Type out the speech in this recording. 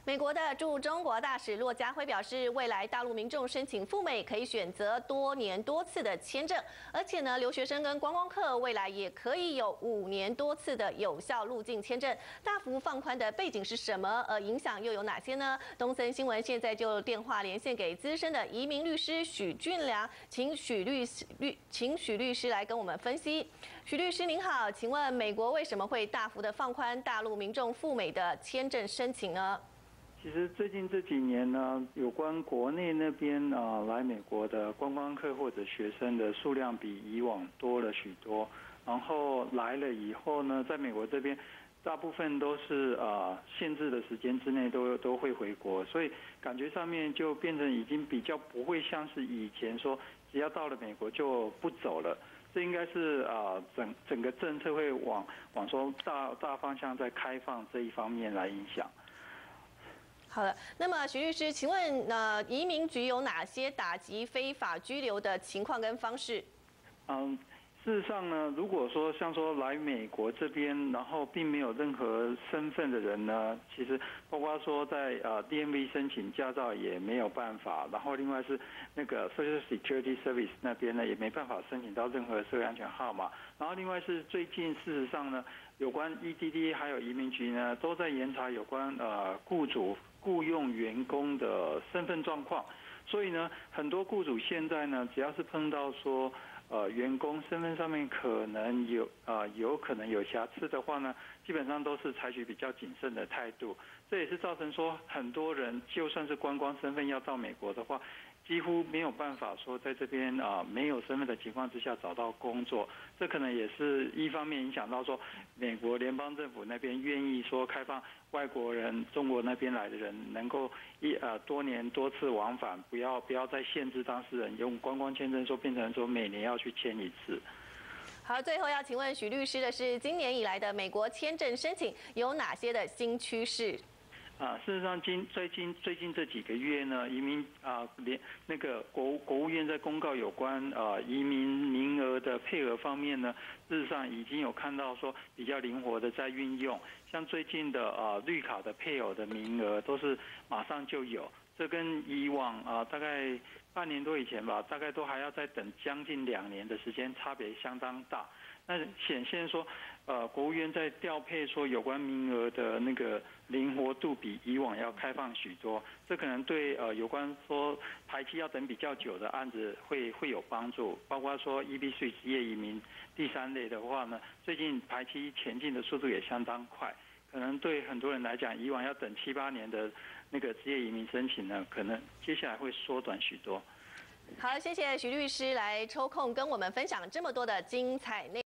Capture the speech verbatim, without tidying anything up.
美国的驻中国大使骆家辉表示，未来大陆民众申请赴美可以选择多年多次的签证，而且呢，留学生跟观光客未来也可以有五年多次的有效入境签证。大幅放宽的背景是什么？而影响又有哪些呢？东森新闻现在就电话连线给资深的移民律师许俊良，请许律师律请许律师来跟我们分析。许律师您好，请问美国为什么会大幅的放宽大陆民众赴美的签证申请呢？ 其实最近这几年呢，有关国内那边啊、呃、来美国的观光客或者学生的数量比以往多了许多。然后来了以后呢，在美国这边，大部分都是啊、呃、限制的时间之内都都会回国，所以感觉上面就变成已经比较不会像是以前说，只要到了美国就不走了。这应该是啊、呃、整整个政策会往往说大大方向在开放这一方面来影响。 好的，那么许律师，请问呃，移民局有哪些打击非法居留的情况跟方式？ 嗯，事实上呢，如果说像说来美国这边，然后并没有任何身份的人呢，其实包括说在呃 D M V 申请驾照也没有办法，然后另外是那个 Social Security Service 那边呢也没办法申请到任何社会安全号码，然后另外是最近事实上呢，有关 E D D 还有移民局呢都在严查有关呃雇主雇用员工的身份状况，所以呢，很多雇主现在呢，只要是碰到说，呃，员工身份上面可能有呃有可能有瑕疵的话呢，基本上都是采取比较谨慎的态度。这也是造成说，很多人就算是观光身份要到美国的话，几乎没有办法说在这边啊、呃、没有身份的情况之下找到工作。这可能也是一方面影响到说，美国联邦政府那边愿意说开放外国人、中国那边来的人能够一呃多年多次往返，不要不要再限制当事人用观光签证，说变成说每年要去签一次。 好，最后要请问许律师的是，今年以来的美国签证申请有哪些的新趋势？ 啊，事实上，今最近最近这几个月呢，移民啊，连那个国国务院在公告有关啊移民名额的配额方面呢，事实上已经有看到说比较灵活的在运用，像最近的啊绿卡的配偶的名额都是马上就有，这跟以往啊大概半年多以前吧，大概都还要再等将近两年的时间，差别相当大。那显现说，呃，国务院在调配说有关名额的那个灵活度比以往要开放许多，这可能对呃有关说排期要等比较久的案子会会有帮助，包括说 E B 税职业移民第三类的话呢，最近排期前进的速度也相当快，可能对很多人来讲，以往要等七八年的那个职业移民申请呢，可能接下来会缩短许多。 好，谢谢许律师来抽空跟我们分享这么多的精彩内容。